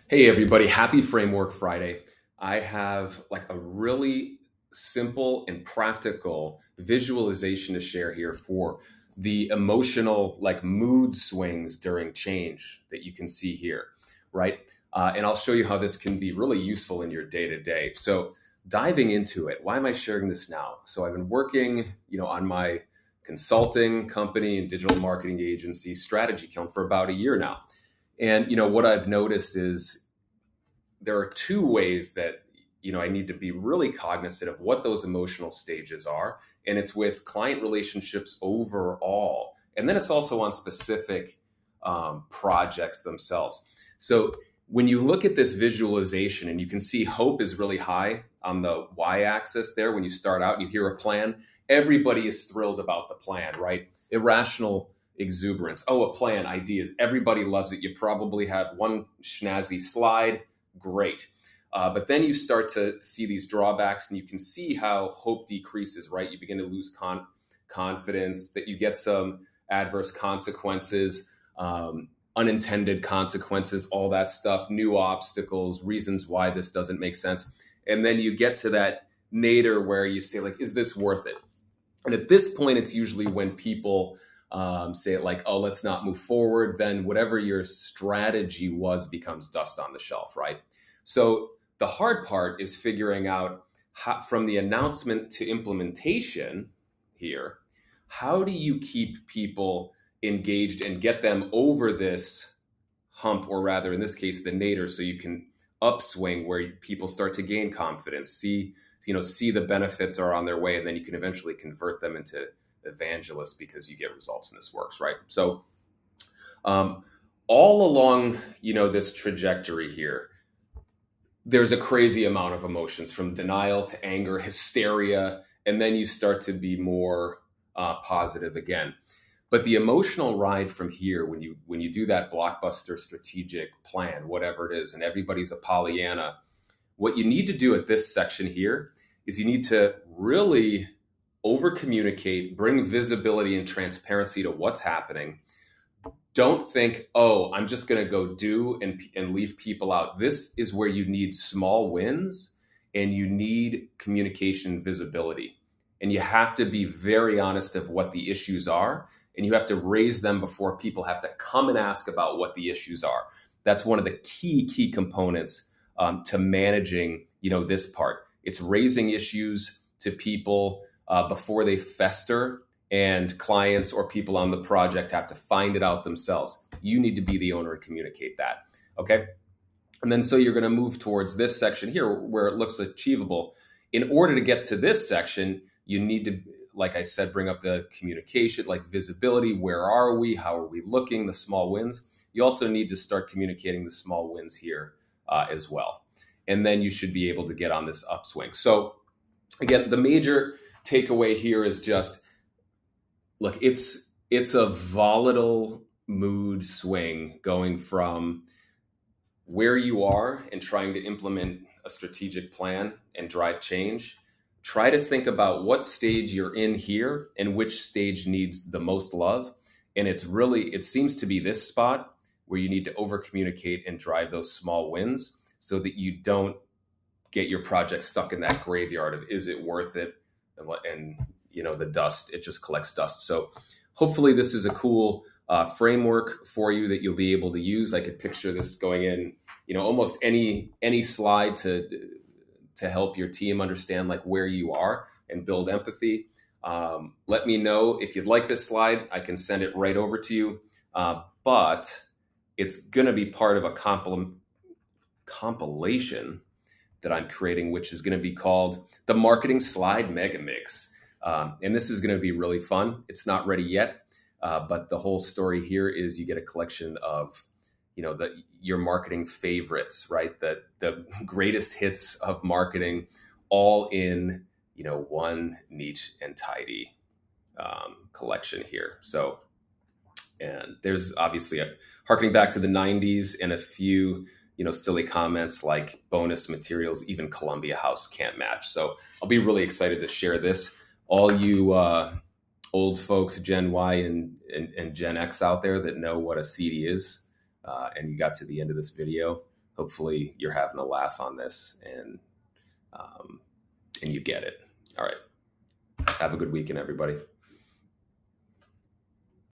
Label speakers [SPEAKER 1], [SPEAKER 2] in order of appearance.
[SPEAKER 1] Hey everybody, happy Framework Friday. I have like a really simple and practical visualization to share here for the emotional like mood swings during change that you can see here, right? And I'll show you how this can be really useful in your day to day. So diving into it, why am I sharing this now? So I've been working, on my consulting company and digital marketing agency Strategy Kiln for about a year now. And what I've noticed is there are two ways that I need to be really cognizant of what those emotional stages are, and it's with client relationships overall, and then it's also on specific projects themselves. So when you look at this visualization, and you can see hope is really high on the y-axis there. When you start out and you hear a plan, everybody is thrilled about the plan, right? Irrational exuberance. Oh, a plan, ideas, everybody loves it. You probably have one snazzy slide. Great. But then you start to see these drawbacks, and you can see how hope decreases, right? You begin to lose confidence, that you get some adverse consequences, unintended consequences, all that stuff, new obstacles, reasons why this doesn't make sense. And then you get to that nadir where you say, like, is this worth it? And at this point, it's usually when people say it like, oh, let's not move forward. Then whatever your strategy was becomes dust on the shelf, right? So the hard part is figuring out how, from the announcement to implementation here, how do you keep people engaged and get them over this hump, or rather in this case, the nadir, so you can upswing where people start to gain confidence, see the benefits are on their way, and then you can eventually convert them into evangelists because you get results and this works, right? So all along, this trajectory here, there's a crazy amount of emotions, from denial to anger, hysteria, and then you start to be more positive again. But the emotional ride from here, when you do that blockbuster strategic plan, whatever it is, and everybody's a Pollyanna, what you need to do at this section here is you need to really over communicate, bring visibility and transparency to what's happening. Don't think, oh, I'm just going to go do and leave people out. This is where you need small wins, and you need communication visibility. And you have to be very honest of what the issues are, and you have to raise them before people have to come and ask about what the issues are. That's one of the key components to managing, this part. It's raising issues to people before they fester, and clients or people on the project have to find it out themselves. You need to be the owner and communicate that. Okay. And then so you're going to move towards this section here where it looks achievable. In order to get to this section, you need to, like I said, bring up the communication, like visibility. Where are we? How are we looking? The small wins. You also need to start communicating the small wins here as well. And then you should be able to get on this upswing. So again, the major takeaway here is just, look, it's a volatile mood swing going from where you are and trying to implement a strategic plan and drive change. Try to think about what stage you're in here and which stage needs the most love. And it seems to be this spot where you need to over communicate and drive those small wins so that you don't get your project stuck in that graveyard of, is it worth it? And the dust, it just collects dust. So hopefully this is a cool framework for you that you'll be able to use. I could picture this going in, almost any slide to help your team understand like where you are and build empathy. Let me know if you'd like this slide. I can send it right over to you. But it's going to be part of a compilation that I'm creating, which is going to be called the Marketing Slide Mega Mix. And this is going to be really fun. It's not ready yet, but the whole story here is you get a collection of, your marketing favorites, right? The greatest hits of marketing, all in, one neat and tidy collection here. So, and there's obviously harkening back to the 90s and a few, silly comments like bonus materials, even Columbia House can't match. So I'll be really excited to share this. All you old folks, Gen Y and Gen X out there that know what a CD is, and you got to the end of this video, hopefully you're having a laugh on this and you get it. All right. Have a good weekend, everybody.